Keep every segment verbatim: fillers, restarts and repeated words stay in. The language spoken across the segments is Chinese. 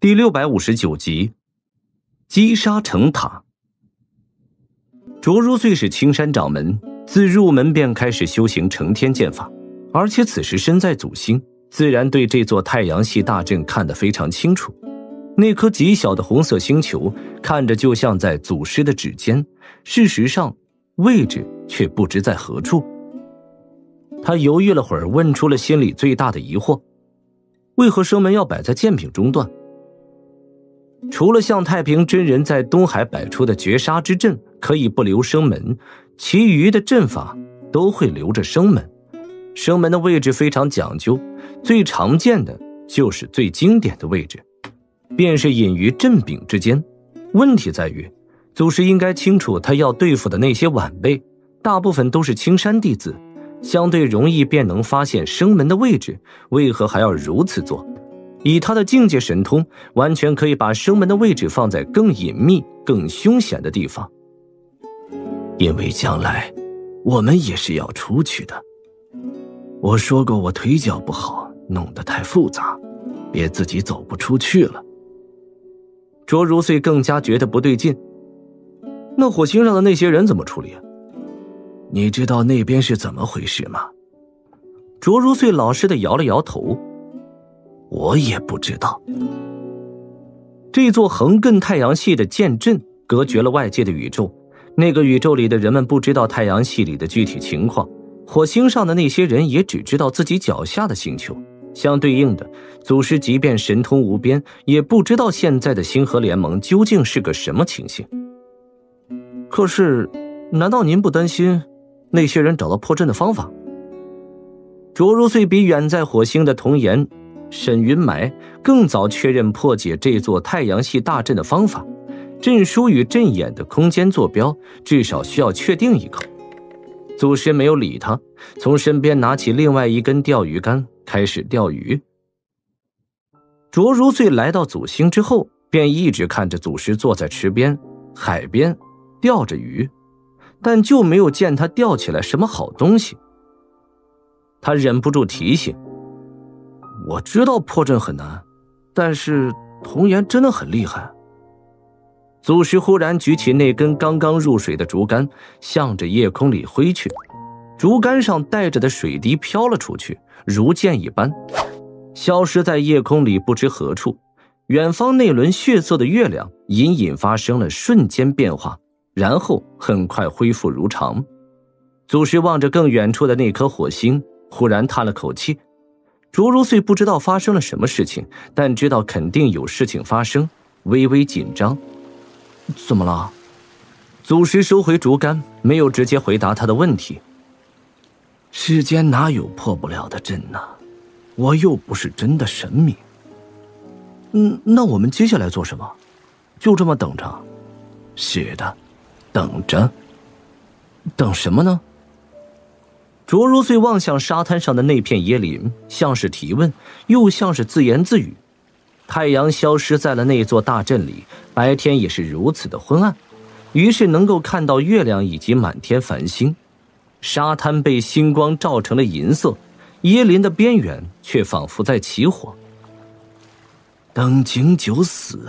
第六百五十九集，击杀成塔。卓如虽是青山掌门，自入门便开始修行成天剑法，而且此时身在祖星，自然对这座太阳系大阵看得非常清楚。那颗极小的红色星球看着就像在祖师的指尖，事实上位置却不知在何处。他犹豫了会儿，问出了心里最大的疑惑：为何生门要摆在剑柄中段？除了像太平真人在东海摆出的绝杀之阵可以不留生门，其余的阵法都会留着生门。生门的位置非常讲究，最常见的就是最经典的位置，便是隐于阵柄之间。问题在于，祖师应该清楚他要对付的那些晚辈大部分都是青山弟子，相对容易便能发现生门的位置，为何还要如此做？以他的境界神通，完全可以把生门的位置放在更隐秘更凶险的地方。 因为将来我们也是要出去的。我说过我腿脚不好，弄得太复杂，别自己走不出去了。 卓如遂更加觉得不对劲。那火星上的那些人怎么处理啊？ 你知道那边是怎么回事吗？ 卓如遂老实地摇了摇头。 我也不知道。 这座横亘太阳系的剑阵隔绝了外界的宇宙，那个宇宙里的人们不知道太阳系里的具体情况，火星上的那些人也只知道自己脚下的星球。相对应的，祖师即便神通无边，也不知道现在的星河联盟究竟是个什么情形。可是难道您不担心那些人找到破阵的方法？卓如遂比远在火星的童颜沈云埋更早确认破解这座太阳系大阵的方法，阵书与阵眼的空间坐标至少需要确定一个。祖师没有理他，从身边拿起另外一根钓鱼竿开始钓鱼。卓如遂来到祖星之后，便一直看着祖师坐在池边海边钓着鱼，但就没有见他钓起来什么好东西。他忍不住提醒：我知道破阵很难，但是童颜真的很厉害。祖师忽然举起那根刚刚入水的竹竿，向着夜空里挥去，竹竿上带着的水滴飘了出去，如箭一般消失在夜空里不知何处。远方那轮血色的月亮隐隐发生了瞬间变化，然后很快恢复如常。祖师望着更远处的那颗火星，忽然叹了口气。卓如遂不知道发生了什么事情，但知道肯定有事情发生，微微紧张。怎么了？祖师收回竹竿，没有直接回答他的问题。 世间哪有破不了的阵呢？我又不是真的神明。 嗯，那我们接下来做什么？就这么等着？ 是的，等着。 等什么呢？卓如遂望向沙滩上的那片椰林，像是提问，又像是自言自语。太阳消失在了那座大阵里，白天也是如此的昏暗，于是能够看到月亮以及满天繁星。沙滩被星光照成了银色，椰林的边缘却仿佛在起火。 等景久死。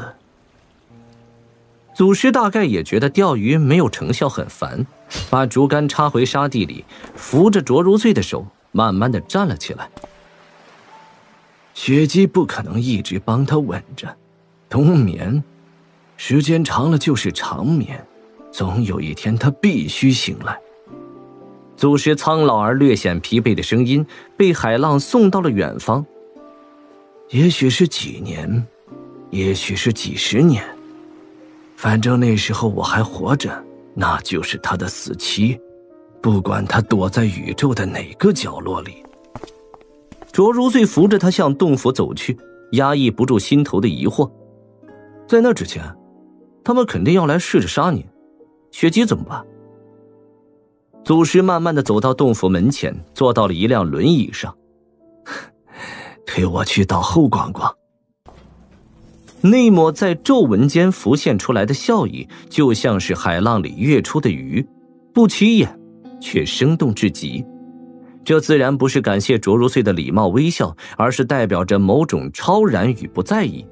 祖师大概也觉得钓鱼没有成效很烦，把竹竿插回沙地里，扶着卓如遂的手慢慢地站了起来。 雪姬不可能一直帮他稳着，冬眠时间长了就是长眠，总有一天他必须醒来。 祖师苍老而略显疲惫的声音被海浪送到了远方。 也许是几年，也许是几十年，反正那时候我还活着，那就是他的死期，不管他躲在宇宙的哪个角落里。 卓如遂扶着他向洞府走去，压抑不住心头的疑惑。在那之前，他们肯定要来试着杀你，雪姬怎么办？祖师慢慢地走到洞府门前，坐到了一辆轮椅上。 推我去到后逛逛。 那抹在皱纹间浮现出来的笑意，就像是海浪里跃出的鱼，不起眼，却生动至极。这自然不是感谢卓如遂的礼貌微笑，而是代表着某种超然与不在意。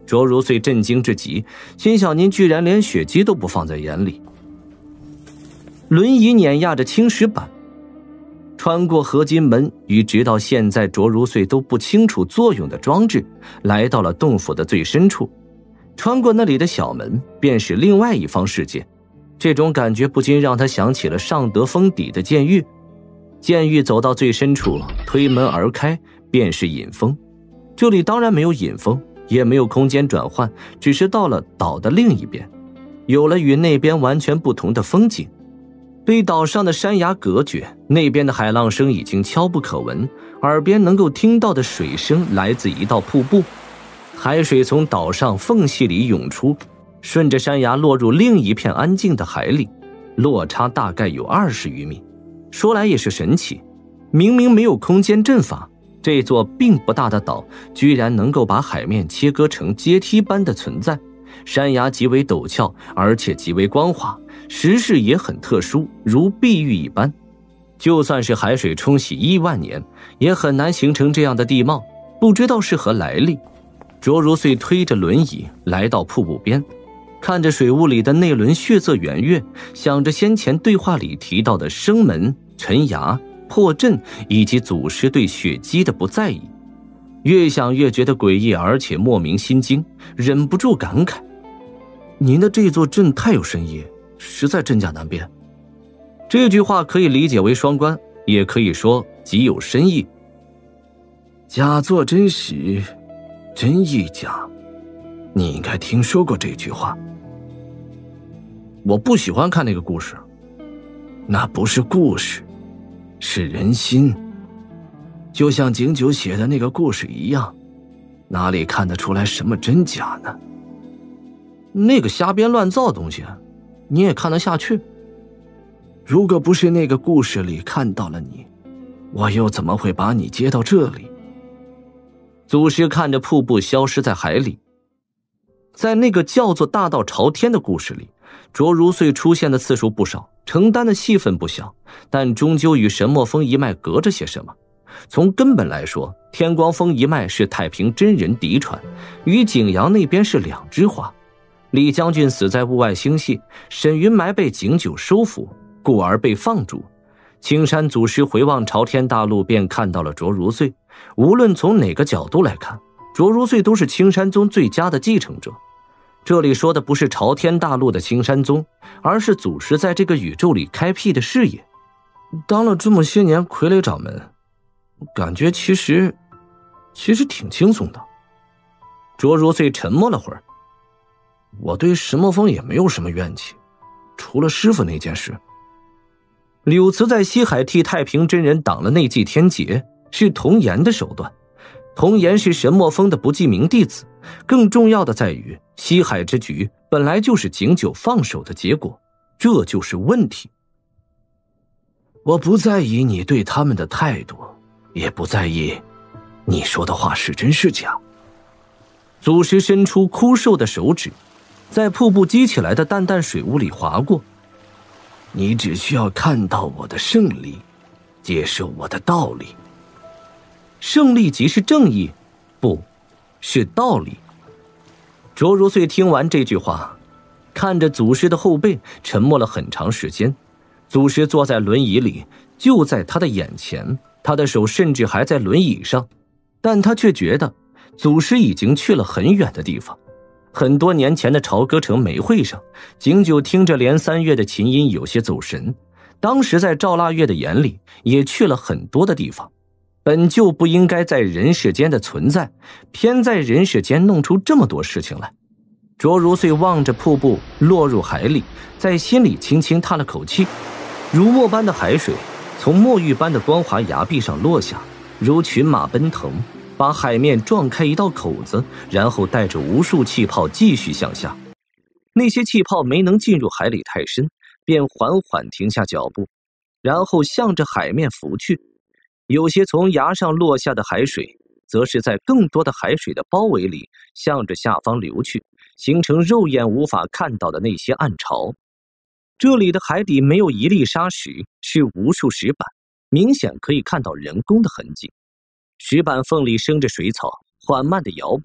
卓如遂震惊至极，心想您居然连血迹都不放在眼里。轮椅碾压着青石板，穿过合金门与直到现在卓如遂都不清楚作用的装置，来到了洞府的最深处。穿过那里的小门，便是另外一方世界。这种感觉不禁让他想起了上德封邸的监狱。监狱走到最深处，推门而开，便是隐峰。这里当然没有隐峰，也没有空间转换，只是到了岛的另一边，有了与那边完全不同的风景。被岛上的山崖隔绝，那边的海浪声已经悄不可闻，耳边能够听到的水声来自一道瀑布。海水从岛上缝隙里涌出，顺着山崖落入另一片安静的海里，落差大概有二十余米。说来也是神奇，明明没有空间阵法，这座并不大的岛居然能够把海面切割成阶梯般的存在。山崖极为陡峭，而且极为光滑，石势也很特殊，如碧玉一般。就算是海水冲洗亿万年，也很难形成这样的地貌，不知道是何来历。卓如遂推着轮椅来到瀑布边，看着水雾里的那轮血色圆月，想着先前对话里提到的生门、沉崖、破阵以及祖师对血迹的不在意，越想越觉得诡异，而且莫名心惊，忍不住感慨：您的这座阵太有深意，实在真假难辨。这句话可以理解为双关，也可以说极有深意。 假作真实，真亦假，你应该听说过这句话。 我不喜欢看那个故事。 那不是故事，是人心。就像景九写的那个故事一样，哪里看得出来什么真假呢？ 那个瞎编乱造的东西，你也看得下去？ 如果不是那个故事里看到了你，我又怎么会把你接到这里？ 祖师看着瀑布消失在海里。在那个叫做大道朝天的故事里，卓如遂出现的次数不少，承担的戏份不小，但终究与神墨峰一脉隔着些什么。从根本来说，天光峰一脉是太平真人嫡传，与景阳那边是两枝花。李将军死在雾外星系，沈云埋被景九收服，故而被放逐。青山祖师回望朝天大陆，便看到了卓如遂。无论从哪个角度来看，卓如遂都是青山宗最佳的继承者。这里说的不是朝天大陆的青山宗，而是祖师在这个宇宙里开辟的事业。当了这么些年傀儡掌门，感觉其实其实挺轻松的。卓如遂沉默了会儿。我对石墨峰也没有什么怨气，除了师傅那件事。柳慈在西海替太平真人挡了那记天劫，是童颜的手段。童颜是神墨峰的不记名弟子，更重要的在于西海之局本来就是景九放手的结果，这就是问题。 我不在意你对他们的态度，也不在意你说的话是真是假。 祖师伸出枯瘦的手指，在瀑布激起来的淡淡水雾里划过。 你只需要看到我的胜利，接受我的道理。 胜利即是正义，不是道理。卓如遂听完这句话，看着祖师的后背，沉默了很长时间。祖师坐在轮椅里，就在他的眼前，他的手甚至还在轮椅上，但他却觉得祖师已经去了很远的地方。很多年前的朝歌城梅会上，景九听着连三月的琴音有些走神，当时在赵腊月的眼里也去了很多的地方，本就不应该在人世间的存在，偏在人世间弄出这么多事情来。卓如遂望着瀑布落入海里，在心里轻轻叹了口气。如墨般的海水从墨玉般的光滑崖壁上落下，如群马奔腾，把海面撞开一道口子，然后带着无数气泡继续向下。那些气泡没能进入海里太深，便缓缓停下脚步，然后向着海面浮去。有些从崖上落下的海水，则是在更多的海水的包围里向着下方流去，形成肉眼无法看到的那些暗潮。这里的海底没有一粒沙石，是无数石板，明显可以看到人工的痕迹。石板缝里生着水草，缓慢地摇摆，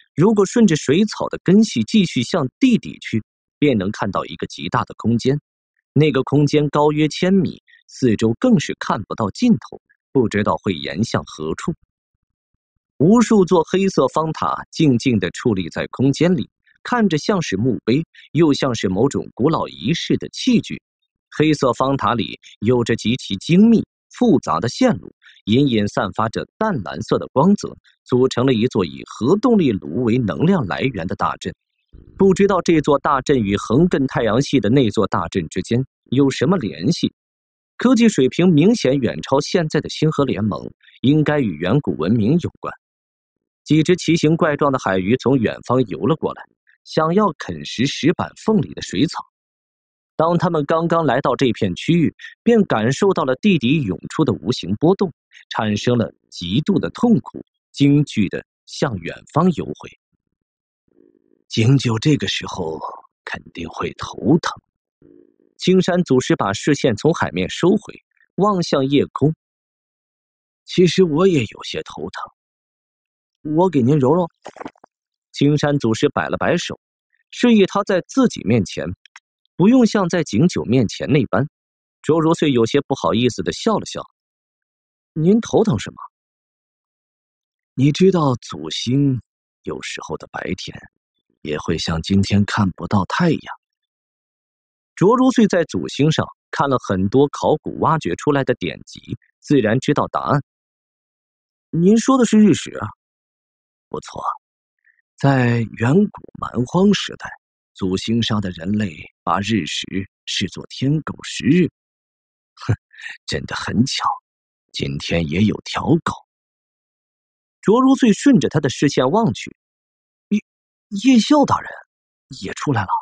如果顺着水草的根系继续向地底去，便能看到一个极大的空间。那个空间高约千米，四周更是看不到尽头，不知道会延向何处。无数座黑色方塔静静地矗立在空间里，看着像是墓碑，又像是某种古老仪式的器具。黑色方塔里有着极其精密复杂的线路，隐隐散发着淡蓝色的光泽，组成了一座以核动力炉为能量来源的大阵。不知道这座大阵与横亘太阳系的那座大阵之间有什么联系？科技水平明显远超现在的星河联盟，应该与远古文明有关。几只奇形怪状的海鱼从远方游了过来，想要啃食石板缝里的水草。当他们刚刚来到这片区域，便感受到了地底涌出的无形波动，产生了极度的痛苦，惊惧地向远方游回。 景九这个时候肯定会头疼。 青山祖师把视线从海面收回，望向夜空。 其实我也有些头疼，我给您揉揉。 青山祖师摆了摆手，示意他在自己面前不用像在景九面前那般。卓如遂有些不好意思地笑了笑。您头疼什么？ 你知道祖星有时候的白天也会像今天看不到太阳。 卓如遂在祖星上看了很多考古挖掘出来的典籍，自然知道答案。您说的是日食啊？ 不错，在远古蛮荒时代，祖星上的人类把日食视作天狗食日。哼，真的很巧，今天也有条狗。 卓如遂顺着他的视线望去， 叶叶笑大人也出来了。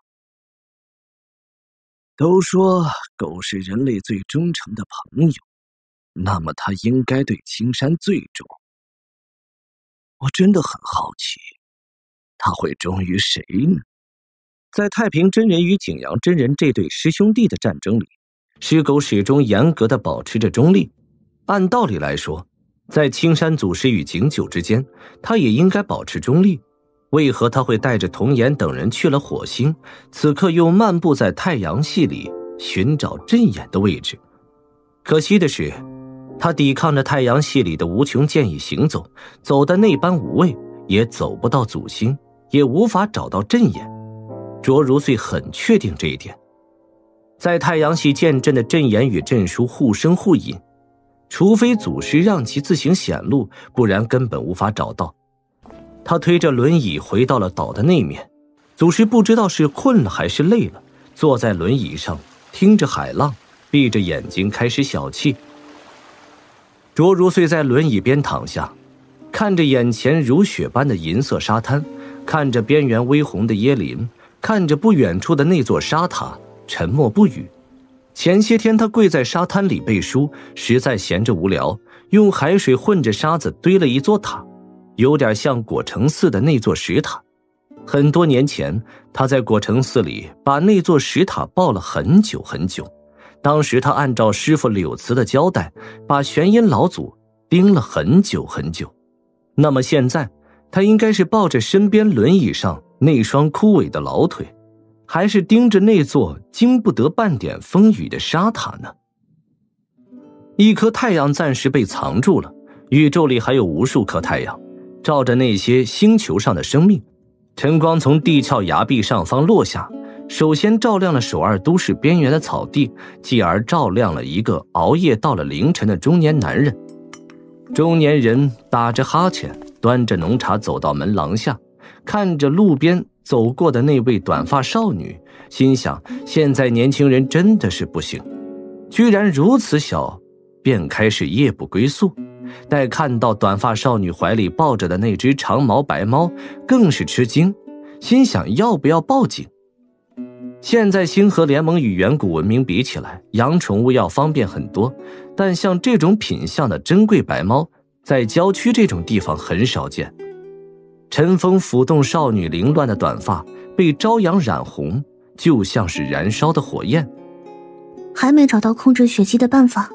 都说狗是人类最忠诚的朋友，那么他应该对青山最忠。我真的很好奇，他会忠于谁呢？ 在太平真人与景阳真人这对师兄弟的战争里，狮狗始终严格地保持着中立。按道理来说，在青山祖师与景九之间，他也应该保持中立。为何他会带着童颜等人去了火星，此刻又漫步在太阳系里寻找阵眼的位置？可惜的是，他抵抗着太阳系里的无穷剑意行走，走的那般无畏，也走不到祖星，也无法找到阵眼。卓如遂很确定这一点。在太阳系剑阵的阵眼与阵书互生互引，除非祖师让其自行显露，不然根本无法找到。他推着轮椅回到了岛的那面，祖师不知道是困了还是累了，坐在轮椅上听着海浪，闭着眼睛开始小憩。卓如遂在轮椅边躺下，看着眼前如雪般的银色沙滩，看着边缘微红的椰林，看着不远处的那座沙塔，沉默不语。前些天他跪在沙滩里背书，实在闲着无聊，用海水混着沙子堆了一座塔，有点像果城寺的那座石塔。很多年前，他在果城寺里把那座石塔抱了很久很久。当时他按照师傅柳慈的交代，把玄阴老祖盯了很久很久。那么现在，他应该是抱着身边轮椅上那双枯萎的老腿，还是盯着那座经不得半点风雨的沙塔呢？一颗太阳暂时被藏住了，宇宙里还有无数颗太阳，照着那些星球上的生命。晨光从地壳崖壁上方落下，首先照亮了首二都市边缘的草地，继而照亮了一个熬夜到了凌晨的中年男人。中年人打着哈欠，端着浓茶走到门廊下，看着路边走过的那位短发少女，心想现在年轻人真的是不行，居然如此小便开始夜不归宿。待看到短发少女怀里抱着的那只长毛白猫，更是吃惊，心想要不要报警。现在星河联盟与远古文明比起来，养宠物要方便很多，但像这种品相的珍贵白猫，在郊区这种地方很少见。晨风抚动少女凌乱的短发，被朝阳染红，就像是燃烧的火焰。 还没找到控制血迹的办法。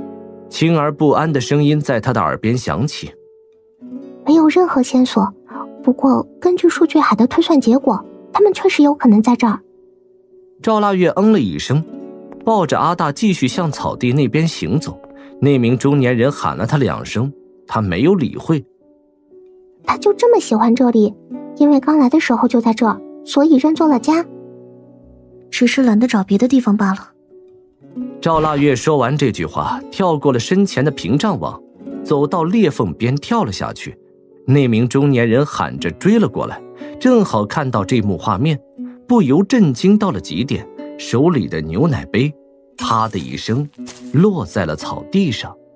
轻而不安的声音在他的耳边响起。 没有任何线索， 不过根据数据海的推算结果，他们确实有可能在这儿。 赵腊月嗯了一声，抱着阿大继续向草地那边行走。那名中年人喊了他两声，他没有理会。 他就这么喜欢这里，因为刚来的时候就在这儿，所以认作了家。只是懒得找别的地方罢了。 赵腊月说完这句话，跳过了身前的屏障网，走到裂缝边跳了下去。那名中年人喊着追了过来，正好看到这幕画面，不由震惊到了极点，手里的牛奶杯啪的一声落在了草地上。